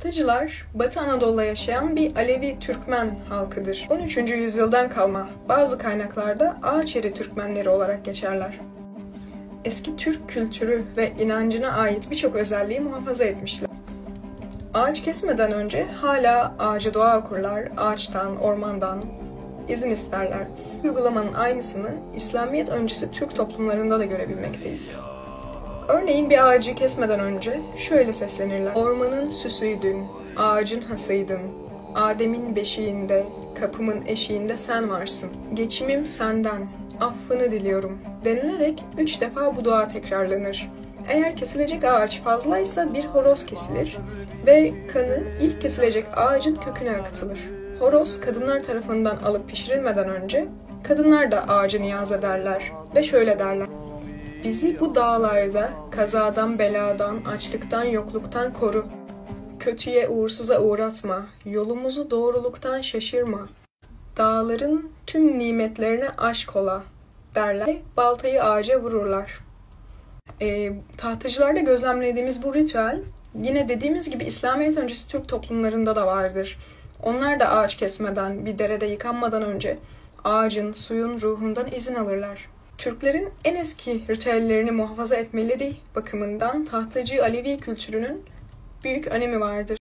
Tahtıcılar, Batı Anadolu'da yaşayan bir Alevi Türkmen halkıdır. 13. yüzyıldan kalma bazı kaynaklarda Ağaçeri Türkmenleri olarak geçerler. Eski Türk kültürü ve inancına ait birçok özelliği muhafaza etmişler. Ağaç kesmeden önce hala ağaca dua okurlar, ağaçtan, ormandan izin isterler. Uygulamanın aynısını İslamiyet öncesi Türk toplumlarında da görebilmekteyiz. Örneğin bir ağacı kesmeden önce şöyle seslenirler. Ormanın süsüydün, ağacın hasıydın, Adem'in beşiğinde, kapımın eşiğinde sen varsın. Geçimim senden, affını diliyorum denilerek 3 defa bu dua tekrarlanır. Eğer kesilecek ağaç fazlaysa bir horoz kesilir ve kanı ilk kesilecek ağacın köküne akıtılır. Horoz kadınlar tarafından alıp pişirilmeden önce kadınlar da ağacı niyaz ederler ve şöyle derler. Bizi bu dağlarda kazadan, beladan, açlıktan, yokluktan koru. Kötüye, uğursuza uğratma. Yolumuzu doğruluktan şaşırma. Dağların tüm nimetlerine aşk ola derler. Baltayı ağaca vururlar. Tahtıcılarda gözlemlediğimiz bu ritüel yine dediğimiz gibi İslamiyet öncesi Türk toplumlarında da vardır. Onlar da ağaç kesmeden, bir derede yıkanmadan önce ağacın, suyun ruhundan izin alırlar. Türklerin en eski ritüellerini muhafaza etmeleri bakımından tahtıcı Alevi kültürünün büyük önemi vardır.